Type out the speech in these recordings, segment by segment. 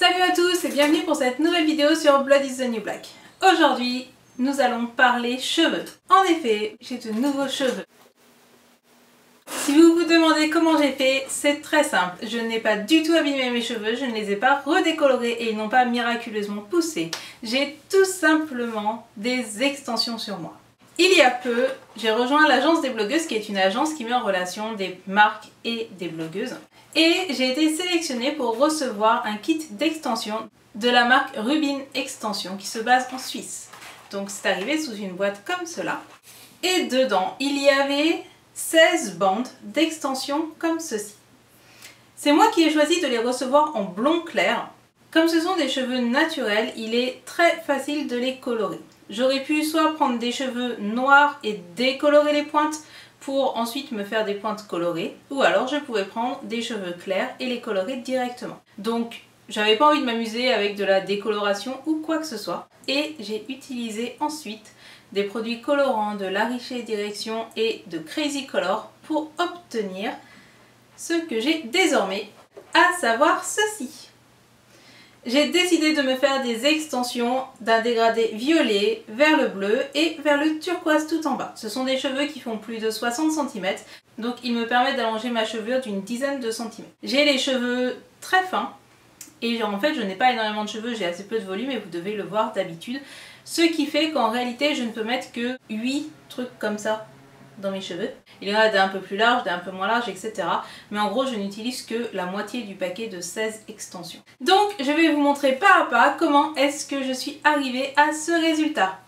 Salut à tous et bienvenue pour cette nouvelle vidéo sur Blood is the New Black. Aujourd'hui, nous allons parler cheveux. En effet, j'ai de nouveaux cheveux. Si vous vous demandez comment j'ai fait, c'est très simple. Je n'ai pas du tout abîmé mes cheveux, je ne les ai pas redécolorés et ils n'ont pas miraculeusement poussé. J'ai tout simplement des extensions sur moi. Il y a peu, j'ai rejoint l'agence des blogueuses qui est une agence qui met en relation des marques et des blogueuses. Et j'ai été sélectionnée pour recevoir un kit d'extension de la marque Rubin Extension qui se base en Suisse. Donc c'est arrivé sous une boîte comme cela. Et dedans, il y avait 16 bandes d'extension comme ceci. C'est moi qui ai choisi de les recevoir en blond clair. Comme ce sont des cheveux naturels, il est très facile de les colorer. J'aurais pu soit prendre des cheveux noirs et décolorer les pointes pour ensuite me faire des pointes colorées, ou alors je pouvais prendre des cheveux clairs et les colorer directement. Donc j'avais pas envie de m'amuser avec de la décoloration ou quoi que ce soit, et j'ai utilisé ensuite des produits colorants de La Richer Direction et de Crazy Color pour obtenir ce que j'ai désormais, à savoir ceci. J'ai décidé de me faire des extensions d'un dégradé violet vers le bleu et vers le turquoise tout en bas. Ce sont des cheveux qui font plus de 60 cm, donc ils me permettent d'allonger ma chevelure d'une dizaine de centimètres. J'ai les cheveux très fins et en fait je n'ai pas énormément de cheveux, j'ai assez peu de volume et vous devez le voir d'habitude. Ce qui fait qu'en réalité je ne peux mettre que 8 trucs comme ça dans mes cheveux. Il y en a d'un peu plus large, d'un peu moins large, etc. Mais en gros, je n'utilise que la moitié du paquet de 16 extensions. Donc, je vais vous montrer pas à pas comment est-ce que je suis arrivée à ce résultat.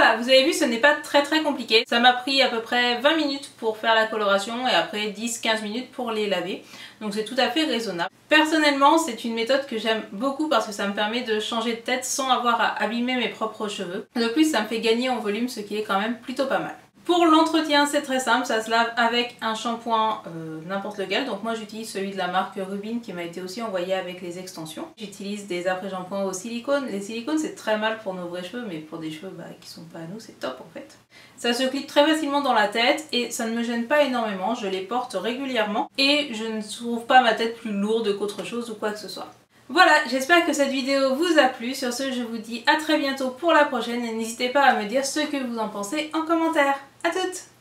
Voilà, vous avez vu, ce n'est pas très compliqué. Ça m'a pris à peu près 20 minutes pour faire la coloration et après 10-15 minutes pour les laver. Donc c'est tout à fait raisonnable. Personnellement, c'est une méthode que j'aime beaucoup parce que ça me permet de changer de tête sans avoir à abîmer mes propres cheveux. De plus, ça me fait gagner en volume, ce qui est quand même plutôt pas mal. Pour l'entretien, c'est très simple, ça se lave avec un shampoing n'importe lequel. Donc moi j'utilise celui de la marque Rubin qui m'a été aussi envoyé avec les extensions. J'utilise des après-shampoings au silicone. Les silicones c'est très mal pour nos vrais cheveux, mais pour des cheveux qui sont pas à nous, c'est top en fait. Ça se clip très facilement dans la tête et ça ne me gêne pas énormément, je les porte régulièrement et je ne trouve pas ma tête plus lourde qu'autre chose ou quoi que ce soit. Voilà, j'espère que cette vidéo vous a plu. Sur ce, je vous dis à très bientôt pour la prochaine et n'hésitez pas à me dire ce que vous en pensez en commentaire. À toutes!